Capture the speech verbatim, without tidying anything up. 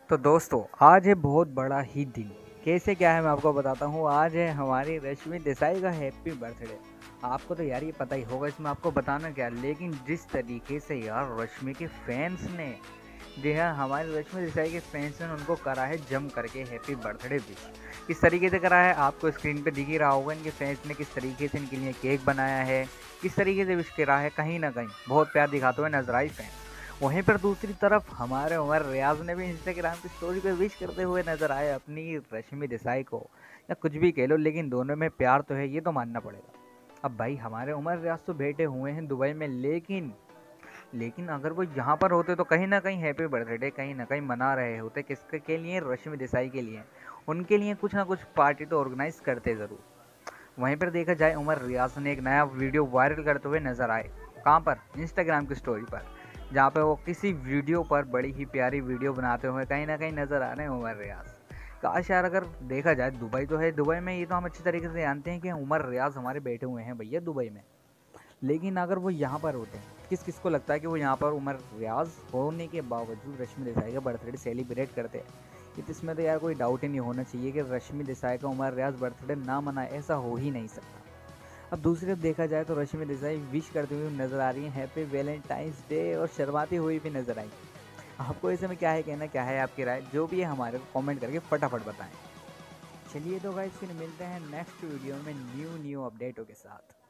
तो दोस्तों आज है बहुत बड़ा ही दिन। कैसे क्या है मैं आपको बताता हूँ। आज है हमारी रश्मि देसाई का हैप्पी बर्थडे। आपको तो यार ये पता ही होगा, इसमें आपको बताना क्या, लेकिन जिस तरीके से यार रश्मि के फैंस ने, जी हाँ, हमारी रश्मि देसाई के फैंस ने उनको करा है जम करके हैप्पी बर्थडे विश। किस तरीके से करा है आपको स्क्रीन पे दिख ही रहा होगा। इनके फैंस ने किस तरीके से इनके लिए केक बनाया है, किस तरीके से विश करा है, कहीं ना कहीं बहुत प्यार दिखाते हुए नजर आई फैंस। वहीं पर दूसरी तरफ हमारे उमर रियाज ने भी इंस्टाग्राम की स्टोरी पे विश करते हुए नजर आए अपनी रश्मि देसाई को, या कुछ भी कह लो, लेकिन दोनों में प्यार तो है, ये तो मानना पड़ेगा। अब भाई हमारे उमर रियाज तो बैठे हुए हैं दुबई में, लेकिन लेकिन अगर वो यहाँ पर होते तो कहीं ना कहीं हैप्पी बर्थडे कहीं ना कहीं मना रहे होते। किसके के लिए? रश्मि देसाई के लिए। उनके लिए कुछ ना कुछ पार्टी तो ऑर्गेनाइज करते ज़रूर। वहीं पर देखा जाए उमर रियाज ने एक नया वीडियो वायरल करते हुए नजर आए। कहाँ पर? इंस्टाग्राम की स्टोरी पर, जहाँ पे वो किसी वीडियो पर बड़ी ही प्यारी वीडियो बनाते हुए कहीं ना कहीं नजर आ रहे हैं उमर रियाज। काश यार अगर देखा जाए, दुबई तो है, दुबई में ये तो हम अच्छी तरीके से जानते हैं कि उमर रियाज हमारे बैठे हुए हैं भैया दुबई में, लेकिन अगर वो यहाँ पर होते हैं, किस किस को लगता है कि वो यहाँ पर उमर रियाज होने के बावजूद रश्मि देसाई का बर्थडे सेलिब्रेट करते हैं? ये तो, इसमें तो यार कोई डाउट ही नहीं होना चाहिए कि रश्मि देसाई का उमर रियाज बर्थडे ना मनाए, ऐसा हो ही नहीं सकता। अब दूसरी तरफ देखा जाए तो रश्मि देसाई विश करते हुए नजर आ रही हैं हैप्पी वैलेंटाइंस डे, और शर्माती हुई भी नजर आई। आपको ऐसे में क्या है कहना, क्या है आपकी राय? जो भी है हमारे को कमेंट करके फटाफट बताएं। चलिए तो गाइस फिर मिलते हैं नेक्स्ट वीडियो में न्यू न्यू अपडेटों के साथ।